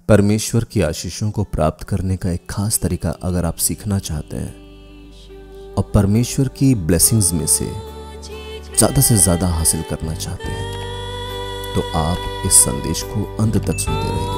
परमेश्वर की आशीषों को प्राप्त करने का एक खास तरीका अगर आप सीखना चाहते हैं और परमेश्वर की ब्लेसिंग्स में से ज़्यादा हासिल करना चाहते हैं तो आप इस संदेश को अंत तक सुनते रहिए।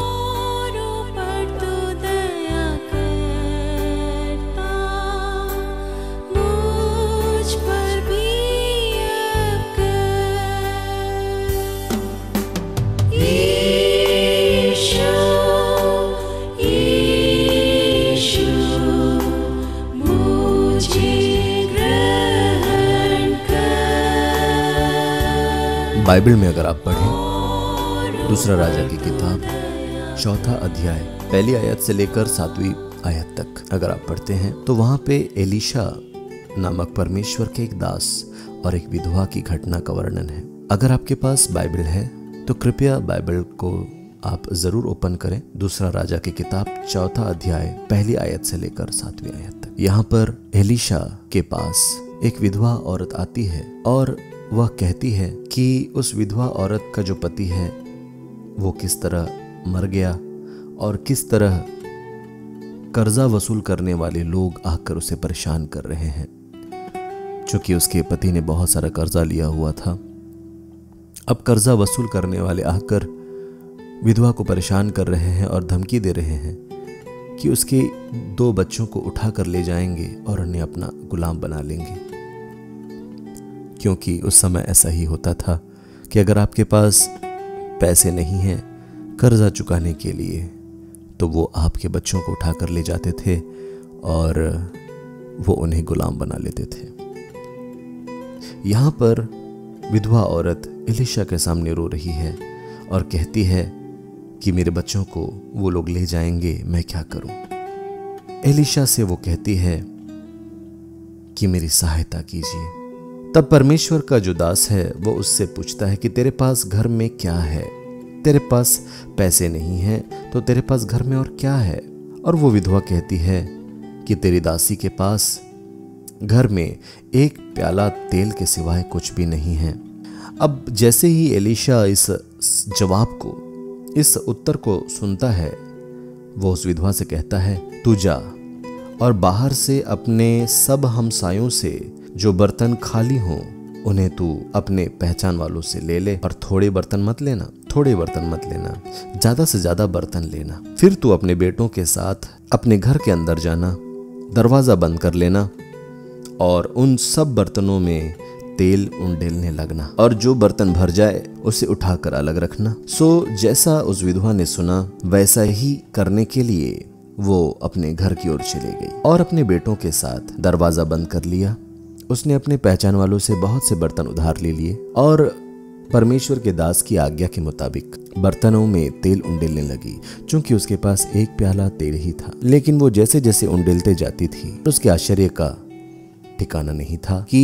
बाइबल में अगर आप पढ़ें दूसरा राजा की किताब 4 अध्याय 1 आयत से लेकर 7 आयत तक अगर आप पढ़ते हैं तो वहां पे एलीशा नामक परमेश्वर के एक दास और एक विधवा की घटना का वर्णन है। अगर आपके पास बाइबल है तो कृपया बाइबल को आप जरूर ओपन करें। दूसरा राजा की किताब 4 अध्याय 1 आयत से लेकर 7 आयत तक। यहाँ पर एलीशा के पास एक विधवा औरत आती है और वह कहती है कि उस विधवा औरत का जो पति है वो किस तरह मर गया और किस तरह कर्जा वसूल करने वाले लोग आकर उसे परेशान कर रहे हैं। चूंकि उसके पति ने बहुत सारा कर्जा लिया हुआ था, अब कर्जा वसूल करने वाले आकर विधवा को परेशान कर रहे हैं और धमकी दे रहे हैं कि उसके 2 बच्चों को उठाकर ले जाएंगे और उन्हें अपना गुलाम बना लेंगे। क्योंकि उस समय ऐसा ही होता था कि अगर आपके पास पैसे नहीं हैं कर्जा चुकाने के लिए तो वो आपके बच्चों को उठाकर ले जाते थे और वो उन्हें गुलाम बना लेते थे। यहाँ पर विधवा औरत एलीशा के सामने रो रही है और कहती है कि मेरे बच्चों को वो लोग ले जाएंगे, मैं क्या करूं। एलीशा से वो कहती है कि मेरी सहायता कीजिए। तब परमेश्वर का जो दास है वो उससे पूछता है कि तेरे पास घर में क्या है? तेरे पास पैसे नहीं हैं तो तेरे पास घर में और क्या है? और वो विधवा कहती है कि तेरी दासी के पास घर में 1 प्याला तेल के सिवाय कुछ भी नहीं है। अब जैसे ही एलीशा इस जवाब को, इस उत्तर को सुनता है, वो उस विधवा से कहता है तू जा और बाहर से अपने सब हमसायों से जो बर्तन खाली हों उन्हें तू अपने पहचान वालों से ले ले और थोड़े बर्तन मत लेना, ज़्यादा से ज़्यादा बर्तन लेना। फिर तू अपने बेटों के साथ अपने घर के अंदर जाना, दरवाज़ा बंद कर लेना और उन सब बर्तनों में तेल उंडेलने लगना और जो बर्तन भर जाए उसे उठाकर अलग रखना। सो जैसा उस विधवा ने सुना वैसा ही करने के लिए वो अपने घर की ओर चली गई और अपने बेटों के साथ दरवाज़ा बंद कर लिया। उसने अपने पहचान वालों से बहुत से बर्तन उधार ले लिए और परमेश्वर के दास की आज्ञा के मुताबिक बर्तनों में तेल उंडेलने लगी। चूंकि उसके पास 1 प्याला तेल ही था, लेकिन वो जैसे जैसे उंडेलते जाती थी उसके आश्चर्य का ठिकाना नहीं था कि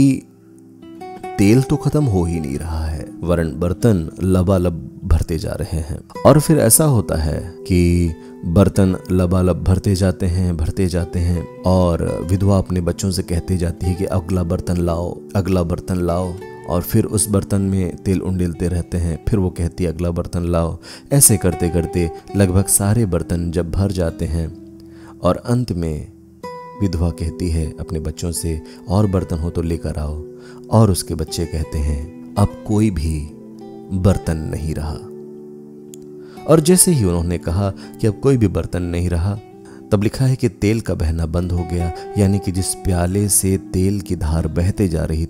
तेल तो खत्म हो ही नहीं रहा है, वरन बर्तन लबालब भरते जा रहे हैं। और फिर ऐसा होता है कि बर्तन लबालब भरते जाते हैं और विधवा अपने बच्चों से कहते जाती है कि अगला बर्तन लाओ और फिर उस बर्तन में तेल उंडेलते रहते हैं। फिर वो कहती है अगला बर्तन लाओ। ऐसे करते करते लगभग सारे बर्तन जब भर जाते हैं और अंत में विधवा कहती है अपने बच्चों से और बर्तन हो तो लेकर आओ और उसके बच्चे कहते हैं अब कोई भी बर्तन नहीं रहा। और जैसे ही उन्होंने कहा कि अब कोई भी बर्तन नहीं रहा, तब लिखा है कि तेल का बहना बंद हो गया। यानी कि जिस प्याले से तेल की धार बहते जा रही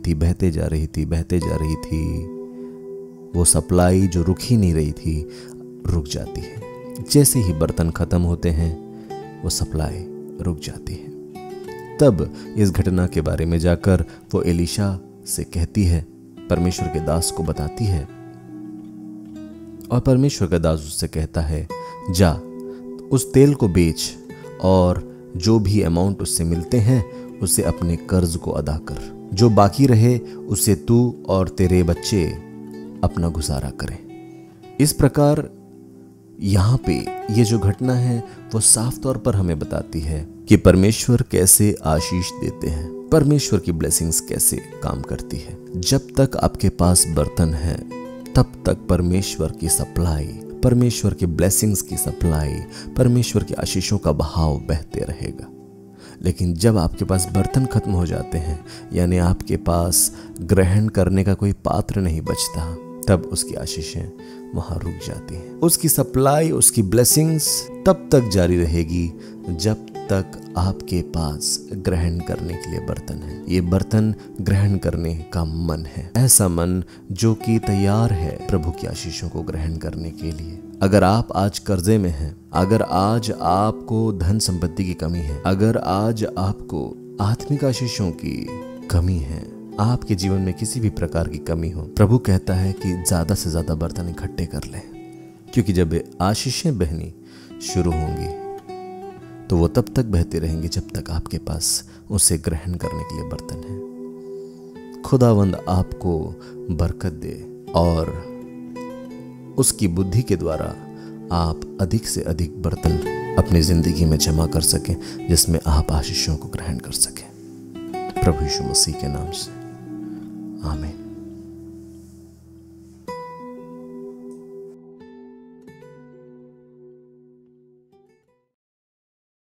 थी वो सप्लाई जो रुक ही नहीं रही थी रुक जाती है। जैसे ही बर्तन खत्म होते हैं वो सप्लाई रुक जाती है। तब इस घटना के बारे में जाकर वो एलीशा से कहती है, परमेश्वर के दास को बताती है और परमेश्वर का दास उससे कहता है जा उस तेल को बेच और जो भी अमाउंट उससे मिलते हैं उससे अपने कर्ज को अदा कर, जो बाकी रहे उससे तू और तेरे बच्चे अपना गुजारा करें। इस प्रकार यहाँ पे ये जो घटना है वो साफ तौर पर हमें बताती है कि परमेश्वर कैसे आशीष देते हैं, परमेश्वर की ब्लेसिंग्स कैसे काम करती है। जब तक आपके पास बर्तन है तब तक परमेश्वर की सप्लाई, परमेश्वर के ब्लेसिंग्स की सप्लाई, परमेश्वर के आशीषों का बहाव बहते रहेगा। लेकिन जब आपके पास बर्तन खत्म हो जाते हैं, यानी आपके पास ग्रहण करने का कोई पात्र नहीं बचता, तब उसकी आशीषें वहां रुक जाती हैं। उसकी सप्लाई, उसकी ब्लेसिंग्स तब तक जारी रहेगी जब तक आपके पास ग्रहण करने के लिए बर्तन है। ये बर्तन ग्रहण करने का मन है, ऐसा मन जो कि तैयार है प्रभु की आशीषों को ग्रहण करने के लिए। अगर आप आज कर्जे में हैं, अगर आज आपको धन संपत्ति की कमी है, अगर आज आपको आत्मिक आशीषों की कमी है, आपके जीवन में किसी भी प्रकार की कमी हो, प्रभु कहता है कि ज्यादा से ज्यादा बर्तन इकट्ठे कर लें, क्योंकि जब आशीषें बहनी शुरू होंगी तो वो तब तक बहते रहेंगे जब तक आपके पास उसे ग्रहण करने के लिए बर्तन है। खुदावंद आपको बरकत दे और उसकी बुद्धि के द्वारा आप अधिक से अधिक बर्तन अपनी जिंदगी में जमा कर सकें, जिसमें आप आशीषों को ग्रहण कर सकें। प्रभु यीशु मसीह के नाम से आमीन।